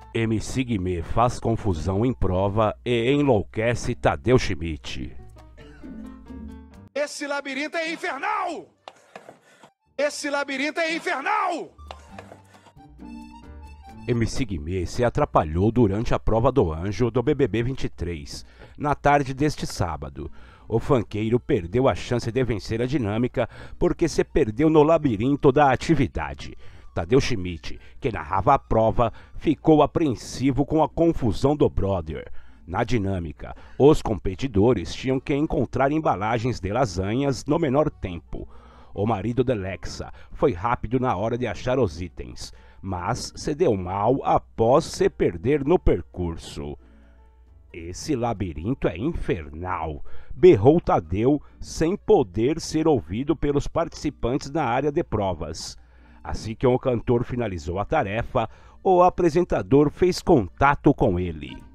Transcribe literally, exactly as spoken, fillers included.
M C Guimê faz confusão em prova e enlouquece Tadeu Schmidt. Esse labirinto é infernal! Esse labirinto é infernal! M C Guimê se atrapalhou durante a prova do Anjo do B B B vinte e três, na tarde deste sábado. O funkeiro perdeu a chance de vencer a dinâmica porque se perdeu no labirinto da atividade. Tadeu Schmidt, que narrava a prova, ficou apreensivo com a confusão do brother. Na dinâmica, os competidores tinham que encontrar embalagens de lasanhas no menor tempo. O marido de Lexa foi rápido na hora de achar os itens, mas se deu mal após se perder no percurso. Esse labirinto é infernal, berrou Tadeu sem poder ser ouvido pelos participantes na área de provas. Assim que o cantor finalizou a tarefa, o apresentador fez contato com ele.